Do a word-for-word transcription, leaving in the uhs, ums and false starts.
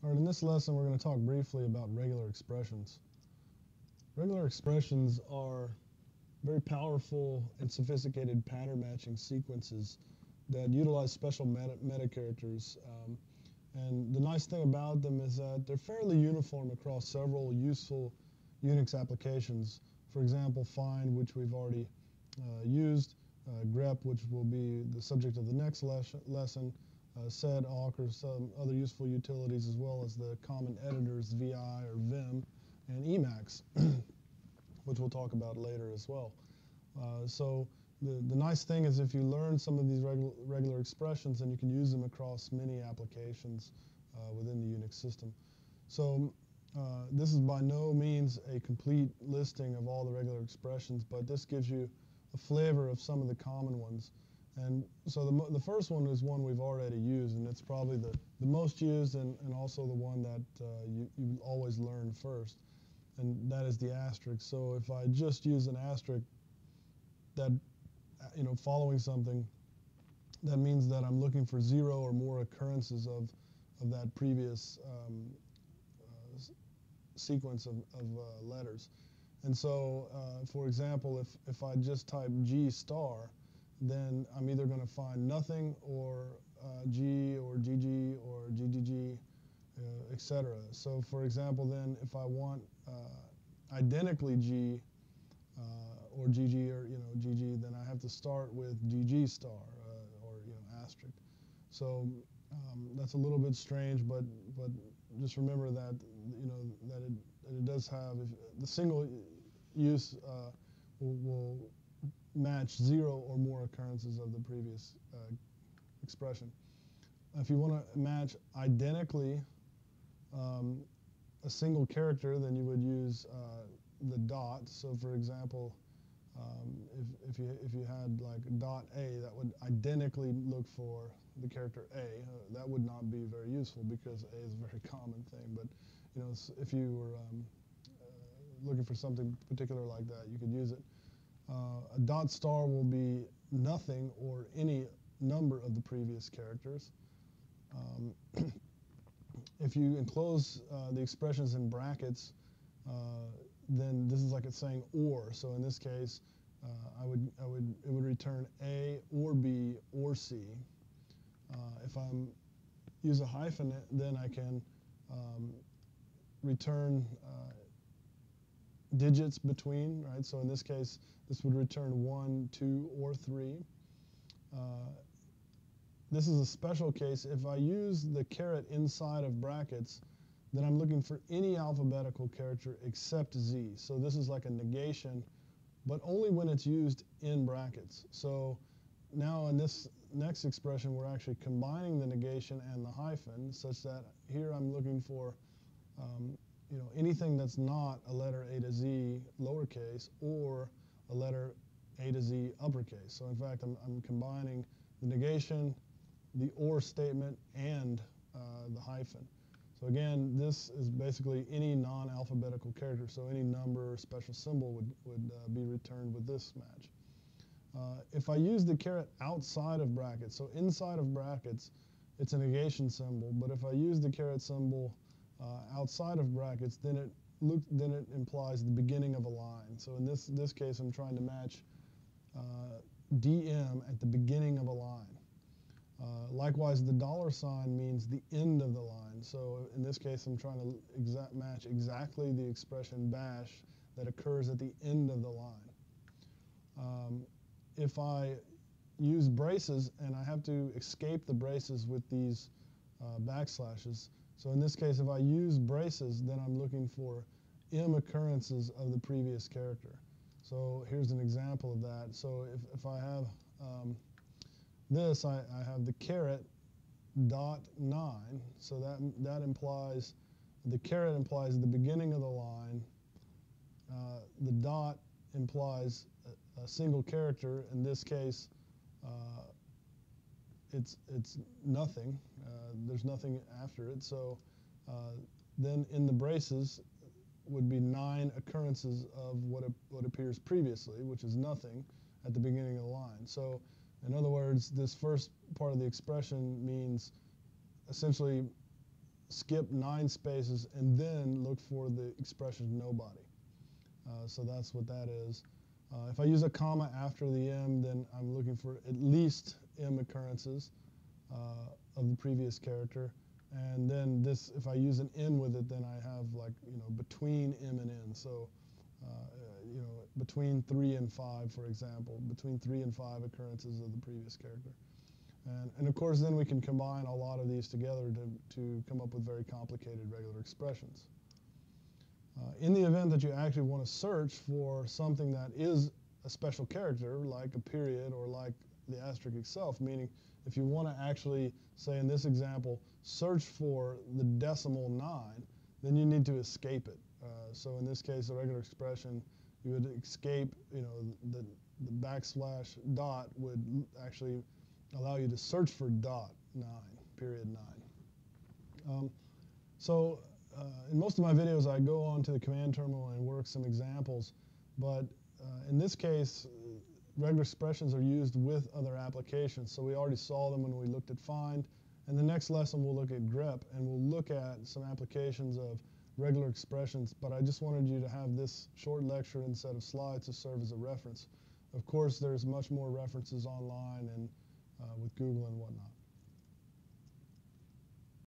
All right, in this lesson, we're going to talk briefly about regular expressions. Regular expressions are very powerful and sophisticated pattern matching sequences that utilize special meta, meta characters. Um, and the nice thing about them is that they're fairly uniform across several useful Unix applications. For example, find, which we've already uh, used, uh, grep, which will be the subject of the next les lesson, uh, sed, awk, or some other useful utilities, as well as the common editors, vi or vim, and emacs, which we'll talk about later as well. Uh, so the, the nice thing is if you learn some of these regu regular expressions, then you can use them across many applications uh, within the Unix system. So uh, this is by no means a complete listing of all the regular expressions, but this gives you a flavor of some of the common ones. And so the, the first one is one we've already used, and it's probably the, the most used and, and also the one that uh, you, you always learn first, and that is the asterisk. So if I just use an asterisk, that, you know, following something, that means that I'm looking for zero or more occurrences of, of that previous um, uh, sequence of, of uh, letters. And so, uh, for example, if, if I just type G star, then I'm either going to find nothing or uh, G or G G or G G G, uh, et cetera. So, for example, then if I want uh, identically G uh, or G G or you know G G, then I have to start with G G star uh, or you know asterisk. So um, that's a little bit strange, but but just remember that you know that it, that it does have if, the single use uh, will, will match zero or more occurrences of the previous uh, expression. If you want to match identically um, a single character, then you would use uh, the dot. So for example, um, if, if, you, if you had like dot A, that would identically look for the character A. Uh, that would not be very useful because A is a very common thing. But you know, if you were um, uh, looking for something particular like that, you could use it. Uh, a dot star will be nothing or any number of the previous characters. Um, if you enclose uh, the expressions in brackets, uh, then this is like it's saying or. So in this case, uh, I would, I would, it would return A or B or C. Uh, if I use a hyphen, then I can um, return uh, digits between, right? So in this case, this would return one, two, or three. Uh, this is a special case. If I use the caret inside of brackets, then I'm looking for any alphabetical character except Z. So this is like a negation, but only when it's used in brackets. So now in this next expression, we're actually combining the negation and the hyphen, such that here I'm looking for um, you know, anything that's not a letter A to Z lowercase or a letter A to Z uppercase. So in fact, I'm, I'm combining the negation, the or statement, and uh, the hyphen. So again, this is basically any non-alphabetical character. So any number or special symbol would, would uh, be returned with this match. Uh, if I use the caret outside of brackets, so inside of brackets, it's a negation symbol. But if I use the caret symbol Uh, outside of brackets, then it look, then it implies the beginning of a line. So in this this case, I'm trying to match uh, D M at the beginning of a line. Uh, likewise, the dollar sign means the end of the line. So in this case, I'm trying to exact match exactly the expression bash that occurs at the end of the line. Um, if I use braces and I have to escape the braces with these uh, backslashes, so in this case, if I use braces, then I'm looking for M occurrences of the previous character. So here's an example of that. So if, if I have um, this, I, I have the caret dot nine. So that, that implies, the caret implies the beginning of the line. Uh, the dot implies a, a single character. In this case, uh, it's, it's nothing. Uh, there's nothing after it. So uh, then in the braces would be nine occurrences of what, what appears previously, which is nothing at the beginning of the line. So in other words, this first part of the expression means essentially skip nine spaces and then look for the expression nobody. Uh, so that's what that is. Uh, if I use a comma after the M, then I'm looking for at least M occurrences uh, of the previous character. And then this, if I use an N with it, then I have like, you know, between M and N. So, uh, you know, between three and five, for example, between three and five occurrences of the previous character. And, and of course, then we can combine a lot of these together to, to come up with very complicated regular expressions. Uh, in the event that you actually want to search for something that is a special character, like a period or like the asterisk itself, meaning if you want to actually, say in this example, search for the decimal nine, then you need to escape it. Uh, so in this case, the regular expression, you would escape, you know, the, the backslash dot would actually allow you to search for dot nine, period nine. Um, so uh, in most of my videos, I go on to the command terminal and work some examples, but uh, in this case, regular expressions are used with other applications. So we already saw them when we looked at find. And the next lesson we'll look at grep, and we'll look at some applications of regular expressions. But I just wanted you to have this short lecture and set of slides to serve as a reference. Of course, there's much more references online and uh, with Google and whatnot.